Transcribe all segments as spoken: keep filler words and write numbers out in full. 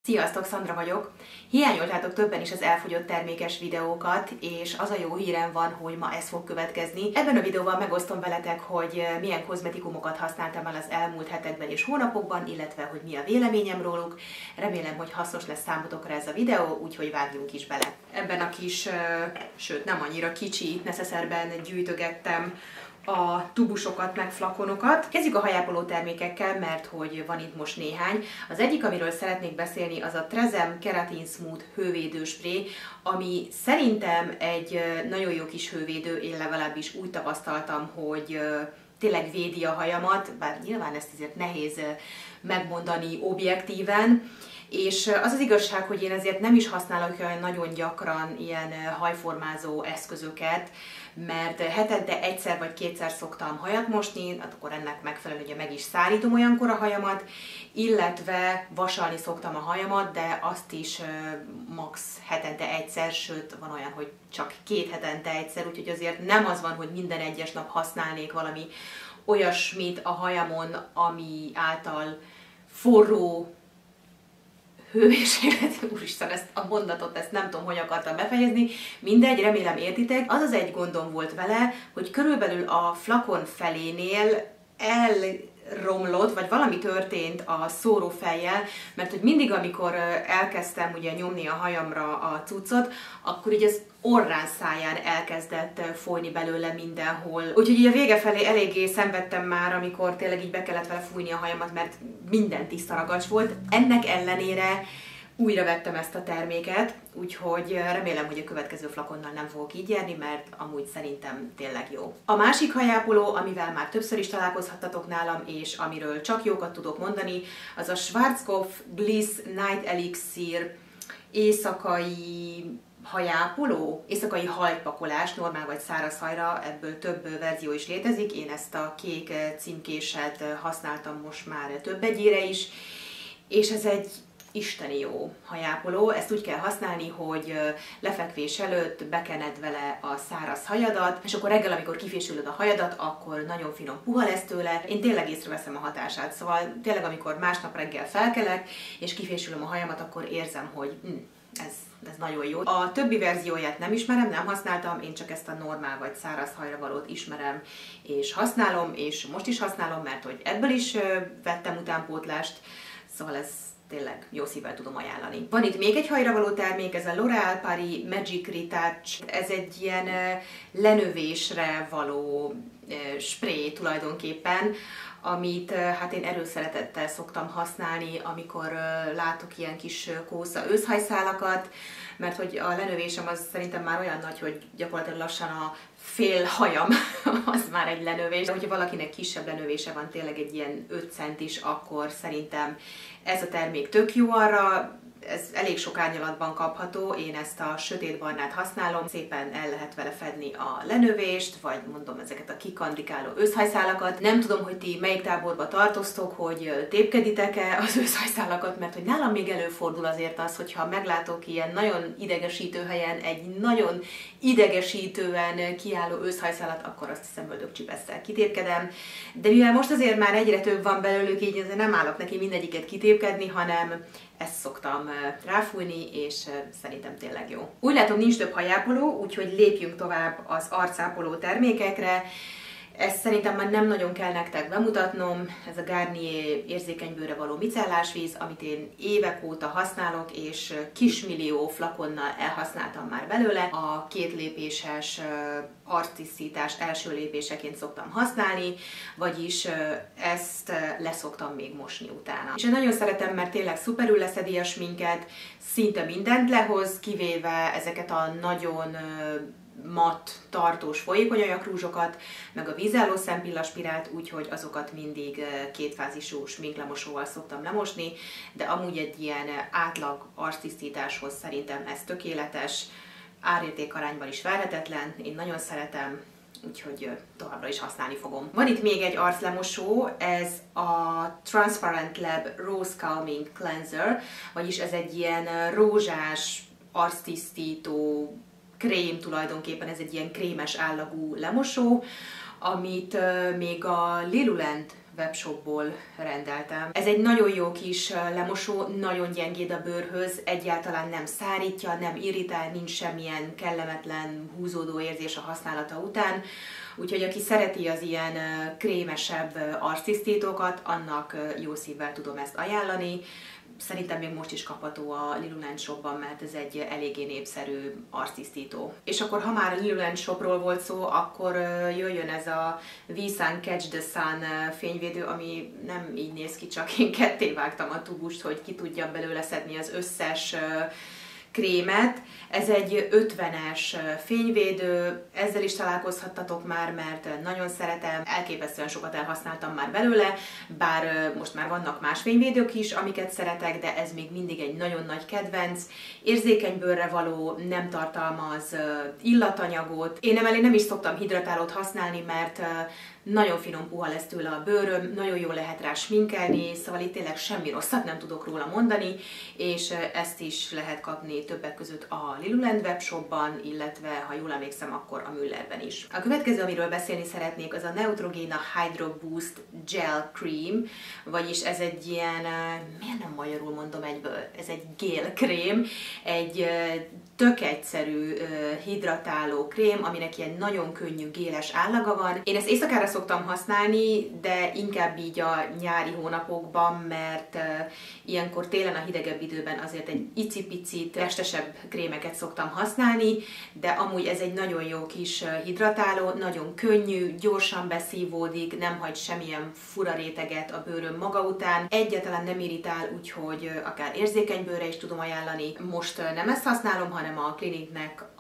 Sziasztok, Szandra vagyok! Hiányoltátok többen is az elfogyott termékes videókat, és az a jó hírem van, hogy ma ez fog következni. Ebben a videóban megosztom veletek, hogy milyen kozmetikumokat használtam el az elmúlt hetekben és hónapokban, illetve hogy mi a véleményem róluk. Remélem, hogy hasznos lesz számotokra ez a videó, úgyhogy vágjunk is bele. Ebben a kis, sőt nem annyira kicsi neszeszerben gyűjtögettem a tubusokat, meg flakonokat. Kezdjük a hajápoló termékekkel, mert hogy van itt most néhány. Az egyik, amiről szeretnék beszélni, az a Trezem Keratin Smooth hővédő spray, ami szerintem egy nagyon jó kis hővédő, én legalábbis úgy tapasztaltam, hogy tényleg védi a hajamat, bár nyilván ezt azért nehéz megmondani objektíven. És az az igazság, hogy én ezért nem is használok olyan nagyon gyakran ilyen hajformázó eszközöket, mert hetente egyszer vagy kétszer szoktam hajat mosni, hát akkor ennek megfelelően ugye meg is szárítom olyankor a hajamat, illetve vasalni szoktam a hajamat, de azt is max hetente egyszer, sőt van olyan, hogy csak két hetente egyszer, úgyhogy azért nem az van, hogy minden egyes nap használnék valami olyasmit a hajamon, ami által forró hőmérséklet, úristen, ezt a mondatot, ezt nem tudom, hogy akartam befejezni, mindegy, remélem értitek. Az az egy gondom volt vele, hogy körülbelül a flakon felénél elromlott, vagy valami történt a szórófejjel, mert hogy mindig, amikor elkezdtem ugye nyomni a hajamra a cuccot, akkor így az orrán száján elkezdett folyni belőle mindenhol. Úgyhogy így a vége felé eléggé szenvedtem már, amikor tényleg így be kellett vele fújni a hajamat, mert minden tiszta ragacs volt. Ennek ellenére újra vettem ezt a terméket, úgyhogy remélem, hogy a következő flakonnal nem fogok így járni, mert amúgy szerintem tényleg jó. A másik hajápoló, amivel már többször is találkozhattatok nálam, és amiről csak jókat tudok mondani, az a Schwarzkopf Bliss Night Elixir éjszakai hajápoló, éjszakai hajpakolás, normál vagy száraz hajra, ebből több verzió is létezik. Én ezt a kék címkéset használtam most már több egyére is, és ez egy isteni jó hajápoló. Ezt úgy kell használni, hogy lefekvés előtt bekened vele a száraz hajadat, és akkor reggel, amikor kifésülöd a hajadat, akkor nagyon finom puha lesz tőle. Én tényleg észreveszem a hatását, szóval tényleg amikor másnap reggel felkelek, és kifésülöm a hajamat, akkor érzem, hogy hm, ez, ez nagyon jó. A többi verzióját nem ismerem, nem használtam, én csak ezt a normál vagy száraz hajra valót ismerem és használom, és most is használom, mert hogy ebből is vettem utánpótlást, szóval ez tényleg jó szívvel tudom ajánlani. Van itt még egy hajra való termék, ez a L'Oréal Paris Magic Retouch. Ez egy ilyen lenövésre való spray tulajdonképpen, amit hát én erőszeretettel szoktam használni, amikor látok ilyen kis kósza őszhajszálakat, mert hogy a lenövésem az szerintem már olyan nagy, hogy gyakorlatilag lassan a fél hajam az már egy lenövés. De hogyha valakinek kisebb lenövése van, tényleg egy ilyen öt centis, akkor szerintem ez a termék tök jó arra. Ez elég sok árnyalatban kapható, én ezt a sötétbarnát használom, szépen el lehet vele fedni a lenövést, vagy mondom ezeket a kikandikáló őszhajszálakat. Nem tudom, hogy ti melyik táborba tartoztok, hogy tépkeditek-e az őszhajszálakat, mert hogy nálam még előfordul azért az, hogyha meglátok ilyen nagyon idegesítő helyen egy nagyon idegesítően kiálló őszhajszálat, akkor azt hiszem ördögcsipesszel kitépkedem. De mivel most azért már egyre több van belőlük, így azért nem állok neki mindegyiket kitépkedni, hanem ezt szoktam ráfújni, és szerintem tényleg jó. Úgy látom, nincs több hajápoló, úgyhogy lépjünk tovább az arcápoló termékekre. Ezt szerintem már nem nagyon kell nektek bemutatnom, ez a Garnier érzékeny bőrre való micellásvíz, amit én évek óta használok, és kismillió flakonnal elhasználtam már belőle. A két lépéses arctisztítás első lépéseként szoktam használni, vagyis ezt leszoktam még mosni utána. És én nagyon szeretem, mert tényleg szuperül leszedi a sminket, szinte mindent lehoz, kivéve ezeket a nagyon matt, tartós, folyékony ajakrúzsokat, meg a vízálló szempillaspirált, úgyhogy azokat mindig kétfázisú sminklemosóval szoktam lemosni, de amúgy egy ilyen átlag arctisztításhoz szerintem ez tökéletes, árérték arányban is verhetetlen, én nagyon szeretem, úgyhogy továbbra is használni fogom. Van itt még egy arclemosó, ez a Transparent Lab Rose Calming Cleanser, vagyis ez egy ilyen rózsás arctisztító krém tulajdonképpen, ez egy ilyen krémes állagú lemosó, amit még a Lilulent webshopból rendeltem. Ez egy nagyon jó kis lemosó, nagyon gyengéd a bőrhöz, egyáltalán nem szárítja, nem irritál, nincs semmilyen kellemetlen húzódó érzés a használata után. Úgyhogy aki szereti az ilyen krémesebb arctisztítókat, annak jó szívvel tudom ezt ajánlani. Szerintem még most is kapható a Lululand Shopban, mert ez egy eléggé népszerű arctisztító. És akkor, ha már a Lululand Shopról volt szó, akkor jöjjön ez a V-Sun Catch the Sun fényvédő, ami nem így néz ki, csak én ketté vágtam a tubust, hogy ki tudjam belőle szedni az összes krémet. Ez egy ötvenes fényvédő, ezzel is találkozhattatok már, mert nagyon szeretem, elképesztően sokat elhasználtam már belőle, bár most már vannak más fényvédők is, amiket szeretek, de ez még mindig egy nagyon nagy kedvenc. Érzékeny bőrre való, nem tartalmaz illatanyagot. Én emellé nem is szoktam hidratálót használni, mert nagyon finom puha lesz tőle a bőröm, nagyon jól lehet rá sminkelni, szóval itt tényleg semmi rosszat nem tudok róla mondani, és ezt is lehet kapni többek között a Lululand webshopban, illetve, ha jól emlékszem, akkor a Müllerben is. A következő, amiről beszélni szeretnék, az a Neutrogena Hydro Boost Gel Cream, vagyis ez egy ilyen, miért nem magyarul mondom egyből, ez egy gél krém, egy tök egyszerű hidratáló krém, aminek ilyen nagyon könnyű géles állaga van. Én ezt éjszakára szoktam használni, de inkább így a nyári hónapokban, mert uh, ilyenkor télen a hidegebb időben azért egy icipicit testesebb krémeket szoktam használni, de amúgy ez egy nagyon jó kis hidratáló, nagyon könnyű, gyorsan beszívódik, nem hagy semmilyen fura réteget a bőröm maga után, egyáltalán nem irritál, úgyhogy akár érzékeny bőrre is tudom ajánlani. Most uh, nem ezt használom, hanem a Clinique-nek a...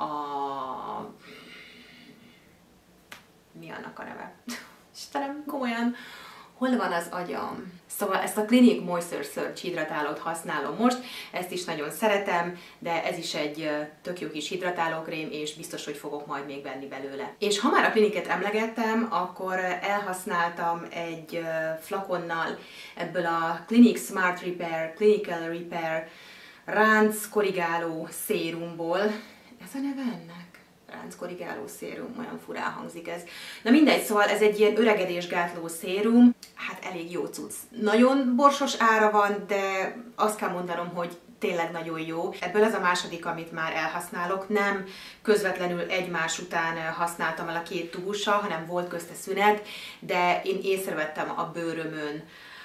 mi annak a neve? Istenem, komolyan, hol van az agyam? Szóval ezt a Clinique Moisture Surge hidratálót használom most, ezt is nagyon szeretem, de ez is egy tök jó kis hidratálókrém, és biztos, hogy fogok majd még venni belőle. És ha már a Clinique-et emlegettem, akkor elhasználtam egy flakonnal ebből a Clinique Smart Repair, Clinical Repair ránc korrigáló szérumból. Ez a neve ennek? Ránckorrigáló szérum, olyan furán hangzik ez. Na mindegy, szóval ez egy ilyen öregedésgátló szérum, hát elég jó cucc. Nagyon borsos ára van, de azt kell mondanom, hogy tényleg nagyon jó. Ebből ez a második, amit már elhasználok, nem közvetlenül egymás után használtam el a két tubussal, hanem volt közte szünet, de én észrevettem a bőrömön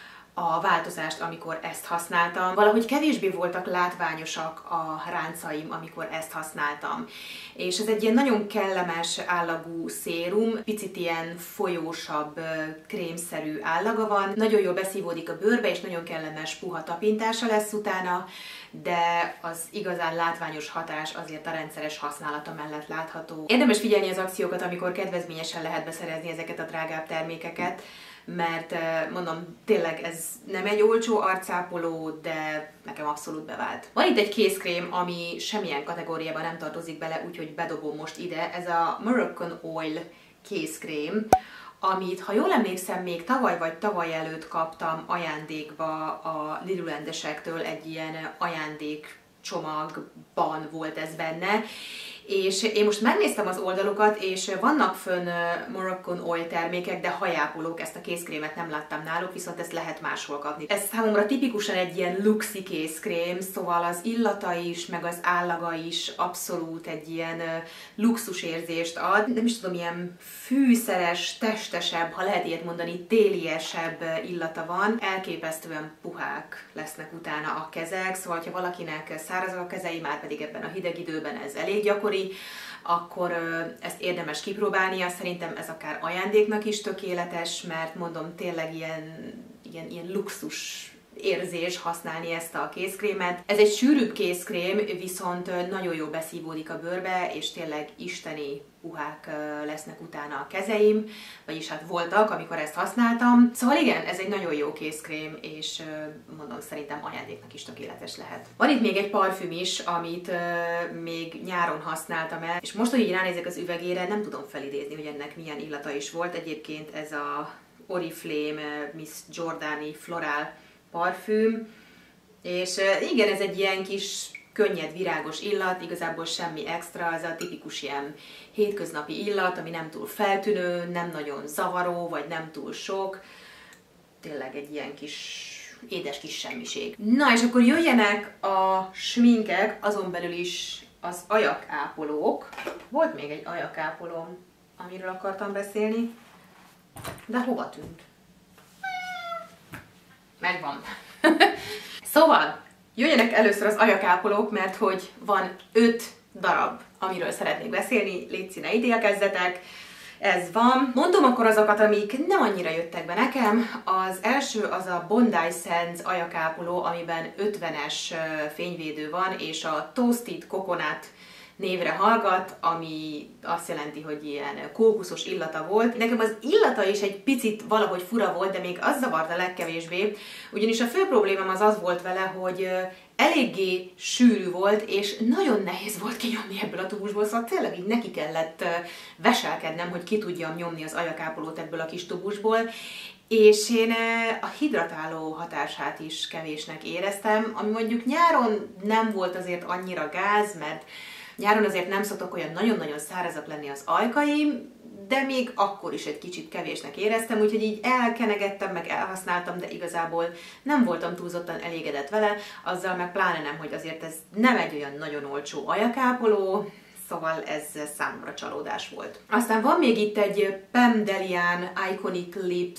a változást, amikor ezt használtam. Valahogy kevésbé voltak látványosak a ráncaim, amikor ezt használtam. És ez egy ilyen nagyon kellemes állagú szérum, picit ilyen folyósabb, krémszerű állaga van. Nagyon jól beszívódik a bőrbe, és nagyon kellemes puha tapintása lesz utána, de az igazán látványos hatás azért a rendszeres használata mellett látható. Érdemes figyelni az akciókat, amikor kedvezményesen lehet beszerezni ezeket a drágább termékeket, mert mondom, tényleg ez nem egy olcsó arcápoló, de nekem abszolút bevált. Van itt egy kézkrém, ami semmilyen kategóriában nem tartozik bele, úgyhogy bedobom most ide. Ez a Moroccan Oil kézkrém, amit, ha jól emlékszem, még tavaly vagy tavaly előtt kaptam ajándékba a Lululandesektől, egy ilyen ajándék csomagban volt ez benne, és én most megnéztem az oldalukat, és vannak fönn Moroccan Oil termékek, de hajápolók, ezt a kézkrémet nem láttam náluk, viszont ezt lehet máshol kapni. Ez számomra tipikusan egy ilyen luxi kézkrém, szóval az illata is, meg az állaga is abszolút egy ilyen luxus érzést ad. Nem is tudom, ilyen fűszeres, testesebb, ha lehet ilyet mondani, téliesebb illata van. Elképesztően puhák lesznek utána a kezek, szóval ha valakinek szárazak a kezei, már pedig ebben a hideg időben ez elég gyakori, akkor ezt érdemes kipróbálnia. Szerintem ez akár ajándéknak is tökéletes, mert mondom, tényleg ilyen, ilyen, ilyen luxus érzés használni ezt a kézkrémet. Ez egy sűrűbb kézkrém, viszont nagyon jó beszívódik a bőrbe, és tényleg isteni puhák lesznek utána a kezeim, vagyis hát voltak, amikor ezt használtam. Szóval igen, ez egy nagyon jó kézkrém, és mondom, szerintem ajándéknak is tökéletes lehet. Van itt még egy parfüm is, amit még nyáron használtam el, és most, hogy így ránézek az üvegére, nem tudom felidézni, hogy ennek milyen illata is volt. Egyébként ez a Oriflame Miss Giordani Floral parfüm, és igen, ez egy ilyen kis könnyed, virágos illat, igazából semmi extra, ez a tipikus ilyen hétköznapi illat, ami nem túl feltűnő, nem nagyon zavaró, vagy nem túl sok. tényleg egy ilyen kis édes kis semmiség. Na és akkor jöjjenek a sminkek, azon belül is az ajakápolók. Volt még egy ajakápolóm, amiről akartam beszélni, de hova tűnt? Megvan. Szóval, jöjjenek először az ajakápolók, mert hogy van öt darab, amiről szeretnék beszélni, légy színe ítélkezzetek. Ez van. Mondom akkor azokat, amik nem annyira jöttek be nekem. Az első az a Bondi Sands ajakápoló, amiben ötvenes fényvédő van, és a Toasted Coconut névre hallgat, ami azt jelenti, hogy ilyen kókuszos illata volt. Nekem az illata is egy picit valahogy fura volt, de még az zavart a legkevésbé, ugyanis a fő problémám az az volt vele, hogy eléggé sűrű volt, és nagyon nehéz volt kinyomni ebből a tubusból, szóval tényleg így neki kellett veselkednem, hogy ki tudjam nyomni az ajakápolót ebből a kis tubusból, és én a hidratáló hatását is kevésnek éreztem, ami mondjuk nyáron nem volt azért annyira gáz, mert nyáron azért nem szoktak olyan nagyon-nagyon szárazak lenni az ajkaim, de még akkor is egy kicsit kevésnek éreztem, úgyhogy így elkenegettem, meg elhasználtam, de igazából nem voltam túlzottan elégedett vele, azzal meg pláne nem, hogy azért ez nem egy olyan nagyon olcsó ajakápoló, szóval ez számomra csalódás volt. Aztán van még itt egy Pam Delian Iconic Lips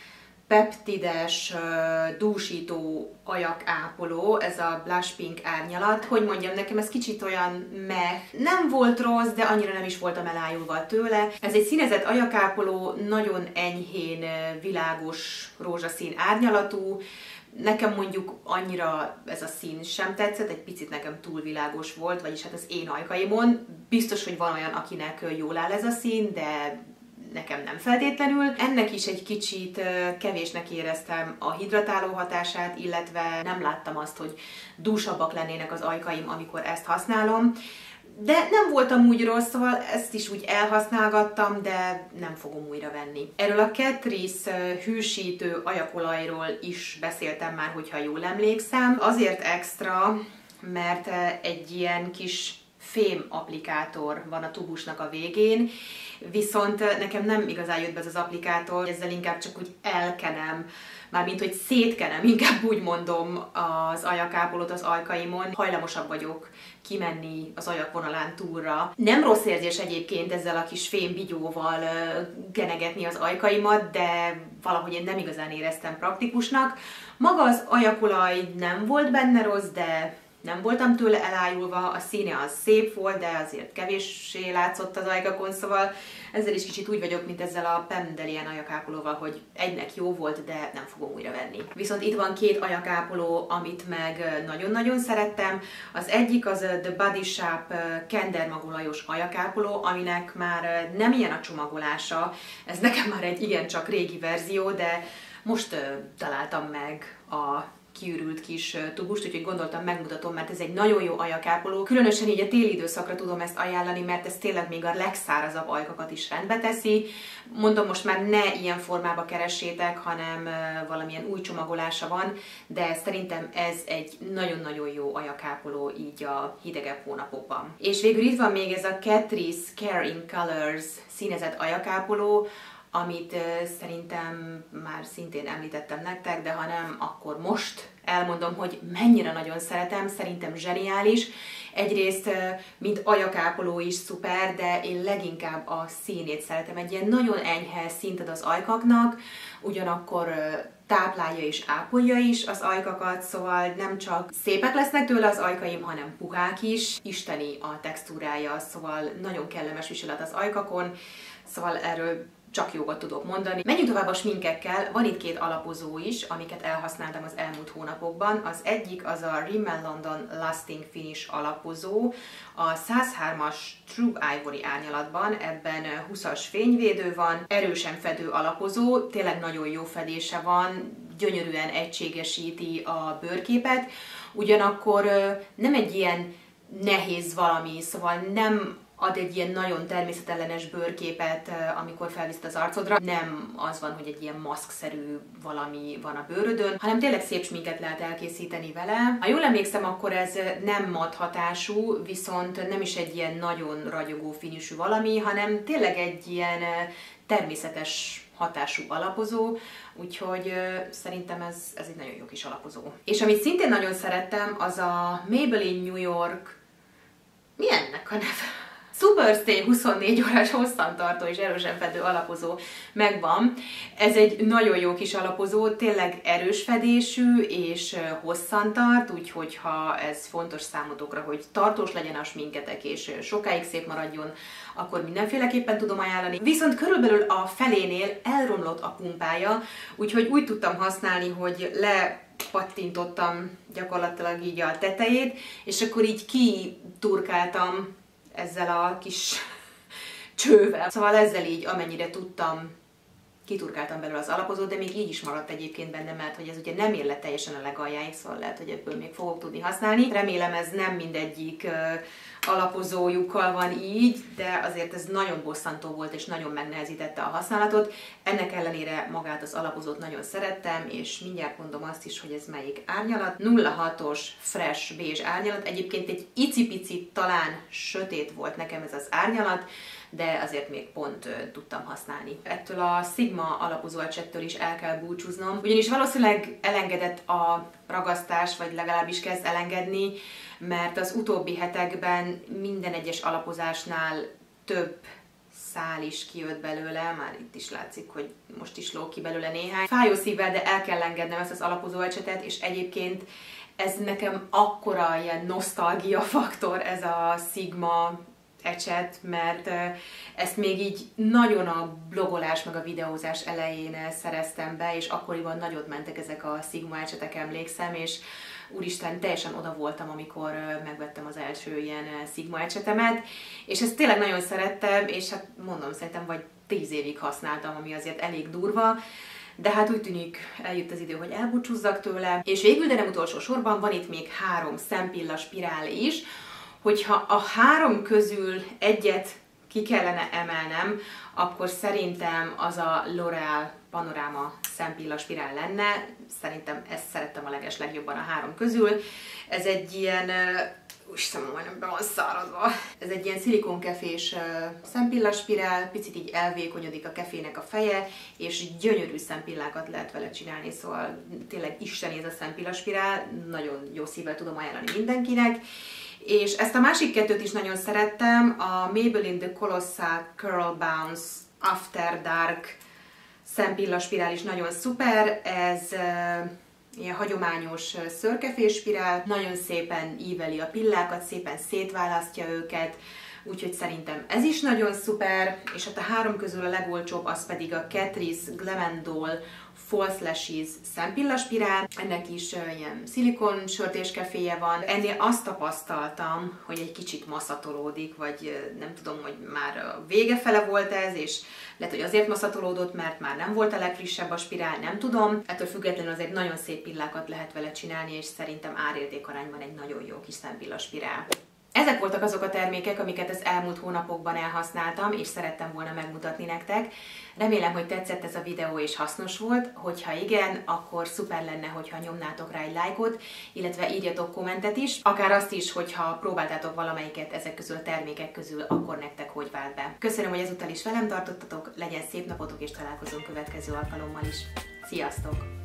peptides uh, dúsító ajakápoló, ez a Blush Pink árnyalat. Hogy mondjam, nekem ez kicsit olyan meh. Nem volt rossz, de annyira nem is voltam elájulva tőle. Ez egy színezett ajakápoló, nagyon enyhén világos rózsaszín árnyalatú. Nekem mondjuk annyira ez a szín sem tetszett, egy picit nekem túl világos volt, vagyis hát az én ajkaimon. Biztos, hogy van olyan, akinek jól áll ez a szín, de nekem nem feltétlenül. Ennek is egy kicsit kevésnek éreztem a hidratáló hatását, illetve nem láttam azt, hogy dúsabbak lennének az ajkaim, amikor ezt használom. De nem voltam úgy rossz, szóval ezt is úgy elhasználgattam, de nem fogom újra venni. Erről a Catrice hűsítő ajakolajról is beszéltem már, hogyha jól emlékszem. Azért extra, mert egy ilyen kis fém applikátor van a tubusnak a végén, viszont nekem nem igazán jött be ez az applikátor, ezzel inkább csak úgy elkenem, mármint hogy szétkenem, inkább úgy mondom az ajakápolót az ajkaimon. Hajlamosabb vagyok kimenni az ajakvonalán túlra. Nem rossz érzés egyébként ezzel a kis fémbigyóval kenegetni az ajkaimat, de valahogy én nem igazán éreztem praktikusnak. Maga az ajakolaj nem volt benne rossz, de nem voltam tőle elájulva, a színe az szép volt, de azért kevéssé látszott az ajkakon, szóval ezzel is kicsit úgy vagyok, mint ezzel a Pam Delian ajakápolóval, hogy egynek jó volt, de nem fogom újra venni. Viszont itt van két ajakápoló, amit meg nagyon-nagyon szerettem. Az egyik az a The Body Shop kendermagolajos ajakápoló, aminek már nem ilyen a csomagolása, ez nekem már egy igencsak régi verzió, de most uh, találtam meg a kiürült kis tubust, úgyhogy gondoltam, megmutatom, mert ez egy nagyon jó ajakápoló. Különösen így a téli időszakra tudom ezt ajánlani, mert ez tényleg még a legszárazabb ajkakat is rendbe teszi. Mondom, most már ne ilyen formába keressétek, hanem valamilyen új csomagolása van, de szerintem ez egy nagyon-nagyon jó ajakápoló így a hidegebb hónapokban. És végül itt van még ez a Catrice Care in Colors színezett ajakápoló, amit uh, szerintem már szintén említettem nektek, de ha nem, akkor most elmondom, hogy mennyire nagyon szeretem, szerintem zseniális. Egyrészt, uh, mint ajakápoló is szuper, de én leginkább a színét szeretem. Egy ilyen nagyon enyhe szint ad az ajkaknak, ugyanakkor uh, táplálja és ápolja is az ajkakat, szóval nem csak szépek lesznek tőle az ajkaim, hanem puhák is. Isteni a textúrája, szóval nagyon kellemes viselet az ajkakon, szóval erről csak jókat tudok mondani. Menjünk tovább a sminkekkel. Van itt két alapozó is, amiket elhasználtam az elmúlt hónapokban. Az egyik az a Rimmel London Lasting Finish alapozó, a száz hármas True Ivory árnyalatban, ebben húszas fényvédő van, erősen fedő alapozó, tényleg nagyon jó fedése van, gyönyörűen egységesíti a bőrképet, ugyanakkor nem egy ilyen nehéz valami, szóval nem ad egy ilyen nagyon természetellenes bőrképet, amikor felviszed az arcodra. Nem az van, hogy egy ilyen maszkszerű valami van a bőrödön, hanem tényleg szép sminket lehet elkészíteni vele. Ha jól emlékszem, akkor ez nem mat hatású, viszont nem is egy ilyen nagyon ragyogó finisű valami, hanem tényleg egy ilyen természetes hatású alapozó, úgyhogy szerintem ez, ez egy nagyon jó kis alapozó. És amit szintén nagyon szerettem, az a Maybelline New York, mi ennek a neve? Superstay huszonnégy órás hosszantartó és erősen fedő alapozó megvan. Ez egy nagyon jó kis alapozó, tényleg erős fedésű és hosszantart, úgyhogy ha ez fontos számotokra, hogy tartós legyen a sminketek és sokáig szép maradjon, akkor mindenféleképpen tudom ajánlani. Viszont körülbelül a felénél elromlott a pumpája, úgyhogy úgy tudtam használni, hogy le pattintottam gyakorlatilag így a tetejét, és akkor így kiturkáltam ezzel a kis csővel. Szóval ezzel így, amennyire tudtam, kiturkáltam belőle az alapozót, de még így is maradt egyébként benne, mert hogy ez ugye nem ér le teljesen a legaljáig, szóval lehet, hogy ebből még fogok tudni használni. Remélem ez nem mindegyik uh, alapozójukkal van így, de azért ez nagyon bosszantó volt, és nagyon megnehezítette a használatot. Ennek ellenére magát az alapozót nagyon szerettem, és mindjárt mondom azt is, hogy ez melyik árnyalat. nulla hatos Fresh Beige árnyalat. Egyébként egy icipicit talán sötét volt nekem ez az árnyalat, de azért még pont uh, tudtam használni. Ettől a Sigma alapozó ecsettől is el kell búcsúznom, ugyanis valószínűleg elengedett a ragasztás, vagy legalábbis kezd elengedni, mert az utóbbi hetekben minden egyes alapozásnál több szál is kijött belőle, már itt is látszik, hogy most is lóg ki belőle néhány. Fájó szívvel, de el kell engednem ezt az alapozó ecsetet, és egyébként ez nekem akkora ilyen nosztalgia faktor, ez a Sigma ecset, mert ezt még így nagyon a blogolás meg a videózás elején szereztem be, és akkoriban nagyot mentek ezek a Sigma ecsetek, emlékszem, és úristen, teljesen oda voltam, amikor megvettem az első ilyen Sigma ecsetemet, és ezt tényleg nagyon szerettem, és hát mondom, szerintem vagy tíz évig használtam, ami azért elég durva, de hát úgy tűnik, eljött az idő, hogy elbúcsúzzak tőle, és végül, de nem utolsó sorban van itt még három szempilla spirál is. Hogyha a három közül egyet ki kellene emelnem, akkor szerintem az a L'Oréal Panorama szempilla spirál lenne. Szerintem ezt szerettem a leges legjobban a három közül. Ez egy ilyen, úristen, majdnem be van száradva. Ez egy ilyen szilikonkefés szempilla spirál, picit így elvékonyodik a kefének a feje, és gyönyörű szempillákat lehet vele csinálni, szóval tényleg isteni ez a szempilla spirál, nagyon jó szívvel tudom ajánlani mindenkinek. És ezt a másik kettőt is nagyon szerettem, a Maybelline The Colossal Curl Bounce After Dark szempilla spirál is nagyon szuper, ez uh, ilyen hagyományos szőrkefés spirál, nagyon szépen íveli a pillákat, szépen szétválasztja őket, úgyhogy szerintem ez is nagyon szuper, és hát a három közül a legolcsóbb az pedig a Catrice Glamandol False Lashes szempilla spirál. Ennek is uh, ilyen szilikon sörtés keféje van. Ennél azt tapasztaltam, hogy egy kicsit maszatolódik, vagy uh, nem tudom, hogy már a vége fele volt ez, és lehet, hogy azért maszatolódott, mert már nem volt a legfrissebb a spirál, nem tudom. Ettől függetlenül azért nagyon szép pillákat lehet vele csinálni, és szerintem árérték arányban egy nagyon jó kis szempilla spirál. Ezek voltak azok a termékek, amiket az elmúlt hónapokban elhasználtam, és szerettem volna megmutatni nektek. Remélem, hogy tetszett ez a videó és hasznos volt, hogyha igen, akkor szuper lenne, hogyha nyomnátok rá egy lájkot, illetve írjatok kommentet is, akár azt is, hogyha próbáltátok valamelyiket ezek közül a termékek közül, akkor nektek hogy vált be. Köszönöm, hogy ezúttal is velem tartottatok, legyen szép napotok, és találkozunk következő alkalommal is. Sziasztok!